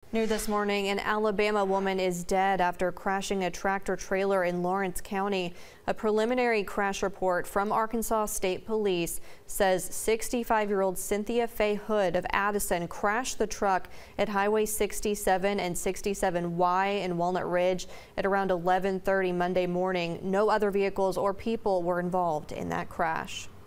New this morning, an Alabama woman is dead after crashing a tractor trailer in Lawrence County. A preliminary crash report from Arkansas State Police says 65-year-old Cynthia Faye Hood of Addison crashed the truck at Highway 67 and 67Y in Walnut Ridge at around 11:30 Monday morning. No other vehicles or people were involved in that crash.